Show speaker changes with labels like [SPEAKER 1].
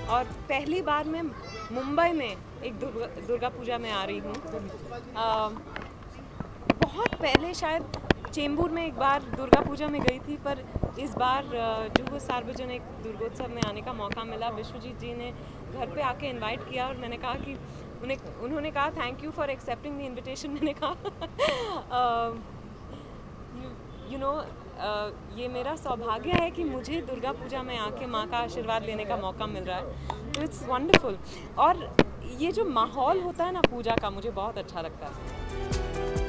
[SPEAKER 1] और पहली बार मैं मुंबई में एक दुर्गा पूजा में आ रही हूँ। बहुत पहले शायद चेंबूर में एक बार दुर्गा पूजा में गई थी, पर इस बार जुहू सार्वजनिक दुर्गोत्सव में आने का मौका मिला। विश्वजीत जी ने घर पे आके इनवाइट किया और मैंने कहा कि उन्होंने कहा thank you for accepting the invitation. मैंने कहा यू नो ये मेरा सौभाग्य है कि मुझे दुर्गा पूजा में आके माँ का आशीर्वाद लेने का मौका मिल रहा है, तो इट्स वंडरफुल। और ये जो माहौल होता है ना पूजा का, मुझे बहुत अच्छा लगता है।